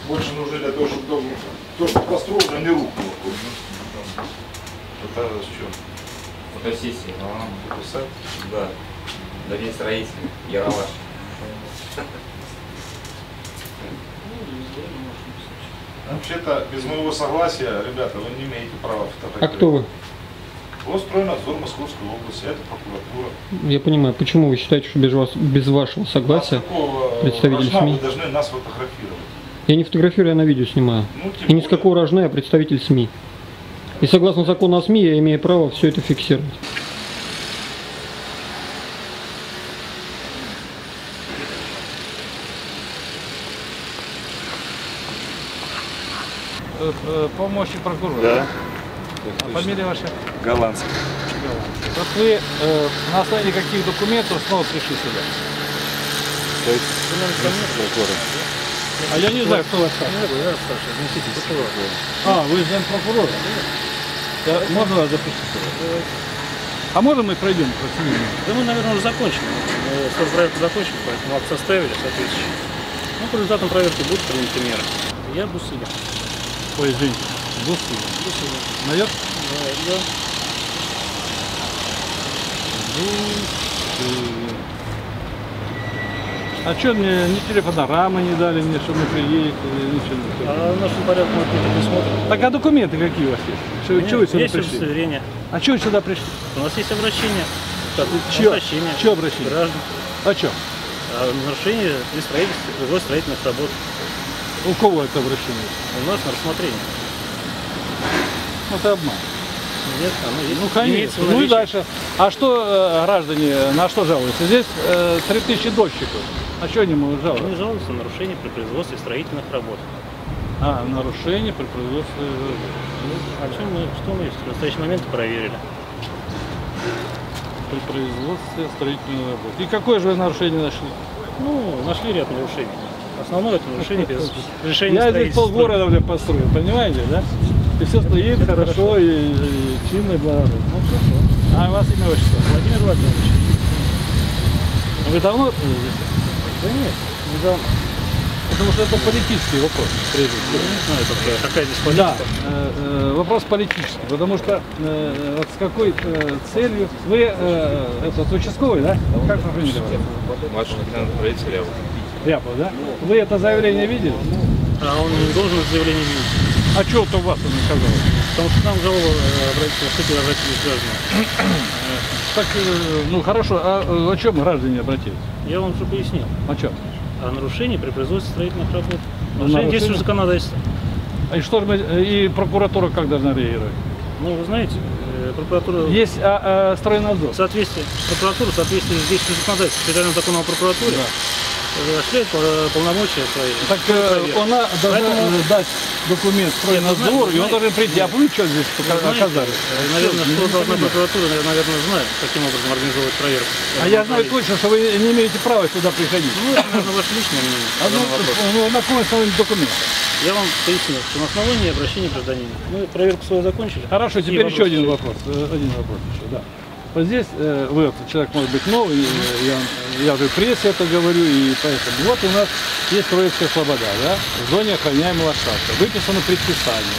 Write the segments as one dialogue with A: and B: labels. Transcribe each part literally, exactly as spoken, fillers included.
A: больше нужны для того, чтобы дом, то, что построено, не рухнуло.
B: Это что?
C: Фотосессия.
B: А, написать?
C: Да. Да день строителей. Яроваш.
A: Вообще-то, без моего согласия, ребята, вы не имеете права фотографировать.
D: А кто вы?
A: Госстройнадзор Московской области, это прокуратура.
D: Я понимаю, почему вы считаете, что без, вас, без вашего согласия представитель СМИ?
A: Вы должны нас фотографировать.
D: Я не фотографирую, я на видео снимаю.
A: Ну,
D: И ни с какого рожна я представитель СМИ. И согласно закону о СМИ я имею право все это фиксировать.
E: Помощник прокурора.
B: Да.
E: А фамилия ваша?
B: Голландский.
E: Вот вы э, на основании каких документов снова пришли сюда?
B: То есть, прокурор.
E: А я не знаю, кто вас старший.
B: Я старший, несите прокурор.
E: А, вы зампрокурора? Да, можно вас запустить? А можно мы пройдем по ним?
F: Да мы, наверное, уже закончили. Соцпроект закончили, поэтому акт составили соответствующий. Ну, по результатам проверки будут приняты меры. Я Бусыля.
E: Ой, извините. Бусыля.
F: Бусыля.
E: Наверх?
F: Да, да.
E: А что мне ни телефонорамы не дали мне, чтобы мы приехали, ничего не
F: А в нашем порядке мы это предусмотрим.
E: Так а документы какие у вас есть? Что, что вы сюда
F: есть
E: пришли?
F: удостоверение.
E: А что вы сюда пришли?
F: У нас есть обращение. Так,
E: Чье?
F: обращение.
E: Чье обращение?
F: Граждан.
E: А что?
F: А нарушение при строительстве, производстве строительных работ.
E: У кого это обращение?
F: У нас на рассмотрение.
E: Это обман.
F: Нет, оно есть.
E: Ну, конечно.
F: Имеется в
E: Ну и
F: наличии.
E: дальше. А что э, граждане на что жалуются? Здесь э, три тысячи дольщиков. А что они могут жаловаться?
F: Они жалуются на нарушение при производстве строительных работ.
E: А, нарушение при производстве.
F: А чем мы, что мы в настоящий момент проверили?
E: При производстве строительной работы. И какое же вы нарушение нашли?
F: Ну, нашли ряд нарушений. Основное это нарушение без решения
E: Я здесь
F: строительства.
E: полгорода уже построил, понимаете, да? И все стоит хорошо, и, и чинно, и благородно. Ну, хорошо. А у вас имя отчество?
F: Владимир Владимирович.
E: Вы давно здесь?
F: Да нет, недавно.
E: Потому что это политический вопрос, прежде всего.
F: Я не знаю, какая, какая здесь
E: Да,
F: политика.
E: э, э, вопрос политический, потому что э, вот с какой э, целью вы э, этот участковый, да? Как вы фамилия?
B: Младший лейтенант правительства Рябов.
E: Рябов, да? Вы это заявление видели?
F: А он не должен это заявление видеть.
E: А что вот у вас он сказал?
F: Потому что к нам жалоба э, обратилась, кстати, обратились граждане.
E: Так, э, ну хорошо, а э, о чем граждане обратились?
F: Я вам уже пояснил.
E: О чем?
F: О нарушении при производстве строительных работ.
E: Ну,
F: Нарушение
E: нарушение?
F: действующего законодательства.
E: И что же мы, и прокуратура как должна реагировать?
F: Ну, вы знаете, э, прокуратура...
E: Есть а, а, стройнадзор.
F: В соответствии, прокуратура в соответствии с действующим законодательством, федеральным законом о прокуратуре, осуществляет пол- полномочия свои.
E: Так э, она должна
F: Поэтому-
E: дать документ стройнадзор, и он должен прийти. А вы что здесь оказались?
F: Э, Наверное, что должна прокуратура, наверное, знает, каким образом организовывать проверку.
E: А я знаю точно, что вы не имеете права сюда приходить.
F: Ну, это, наверное, ваше личное мнение.
E: А
F: по
E: ну,
F: данному вопросу.
E: ну, на каком основании документ?
F: Я вам пояснил, что на основании обращения гражданина. Мы проверку свою закончили.
E: Хорошо,
F: Какие
E: теперь еще
F: вопросы
E: один
F: есть?
E: вопрос. Э, Один вопрос еще, да. Вот здесь э, вы, вот, человек может быть новый, э, я, я уже в прессе это говорю, и поэтому. Вот у нас есть Троицкая Слобода, да, в зоне охраняемого штата. Выписано предписание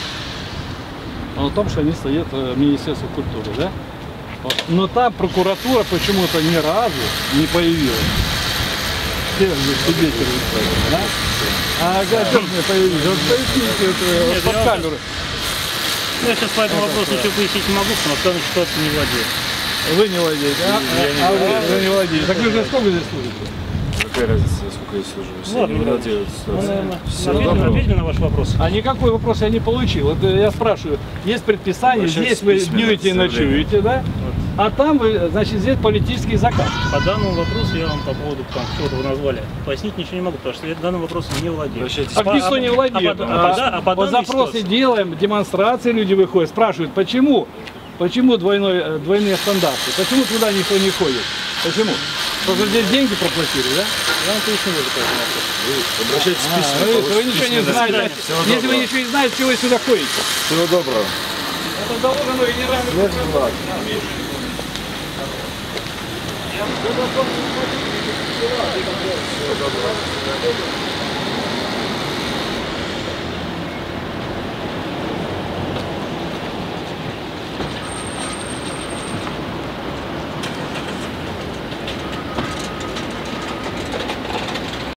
E: о том, что они стоят в Министерстве культуры, да? Вот. Но там прокуратура почему-то ни разу не появилась. Все здесь свидетели, да? А как мне появились? Вот поясните вот,
F: Нет,
E: вот, под
F: я
E: камеру.
F: Я сейчас по этому вопросу ничего пояснить не могу, потому что в данной ситуации не владею.
E: Вы не владеете, а?
F: Я не
E: а
F: владею.
E: вы, вы не владеете. Так вы же сколько здесь служите?
B: Какая разница, сколько я служу? Если
F: Ладно,
B: я не
F: ну,
B: владею
F: Ну,
B: ситуацией.
F: наверное,
B: Всего
F: ответили,
B: доброго.
F: ответили на ваш вопрос.
E: А никакой вопрос я не получил. Вот э, я спрашиваю, есть предписание,
B: Обращайтесь
E: здесь вы
B: письменно,
E: днюете и
B: заявление.
E: ночуете, да? А там вы, значит, здесь политический заказ.
F: По данному вопросу я вам по поводу там, чего-то вы назвали пояснить ничего не могу, потому что я данным вопросом не владею.
B: Обращайтесь.
E: Так
F: по-
E: никто
F: а-
E: не
F: а
E: владеет.
F: по- а по да- а по
E: вот
F: данной
E: запросы
F: ситуации-
E: делаем, демонстрации люди выходят, спрашивают, почему? Почему двойной, э, двойные стандарты? Почему туда никто не ходит? Почему? Потому что здесь деньги проплатили, да?
F: Я вам поясню вот это вопрос.
B: Вы обращайтесь
E: А,
B: письменно.
E: вы,
B: получите
E: вы ничего не
B: письменное
E: знаете.
B: заявление. Всего
E: Если вы
B: доброго.
E: ничего не знаете, чего вы сюда ходите?
B: Всего доброго.
E: Это доложено генеральному прокурору.
B: Всего доброго.